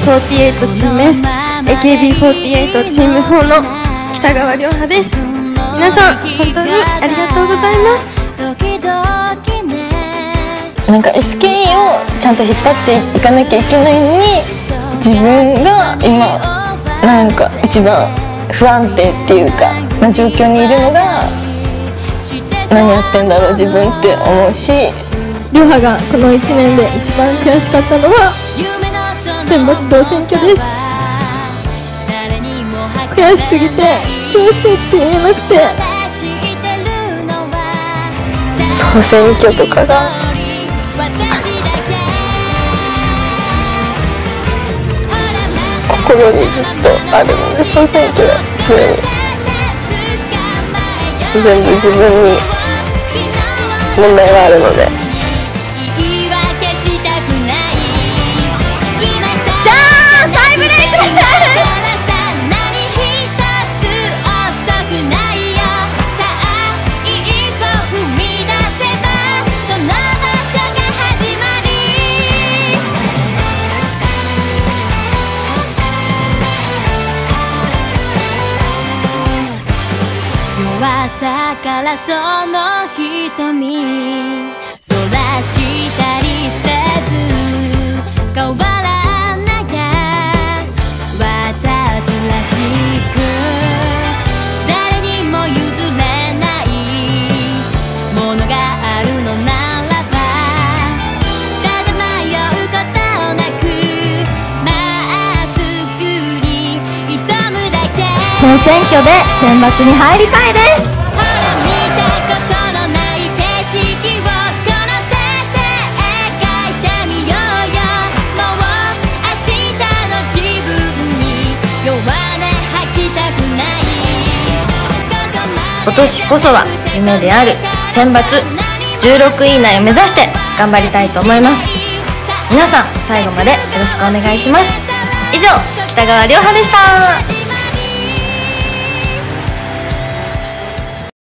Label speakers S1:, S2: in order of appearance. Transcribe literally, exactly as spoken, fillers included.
S1: フォーティーエイト チーム S、エーケービーフォーティーエイト チームフォーの北川涼波です。皆さん本当にありがとうございます。
S2: なんか エスケーイー をちゃんと引っ張っていかなきゃいけないのに、自分が今なんか一番不安定っていうかな状況にいるのが、何やってんだろう自分って思うし、
S1: 涼波がこのいちねんで一番悔しかったのは選抜総選挙です。悔しすぎて悔しいって言えなくて、
S2: 総選挙とかが心にずっとあるので、総選挙は常に全部自分に問題があるので。
S1: じゃあタイブレイクです。
S3: 朝からその瞳そらしたりせず変わらなきゃ私らしく誰にも譲れないものがあるのならばただ迷うことなくまっすぐに挑むだけ。
S1: 総選挙で選抜に入りたいです。
S4: 今年こそは夢である選抜じゅうろくい以内を目指して頑張りたいと思います。皆さん最後までよろしくお願いします。以上、北川涼波でした。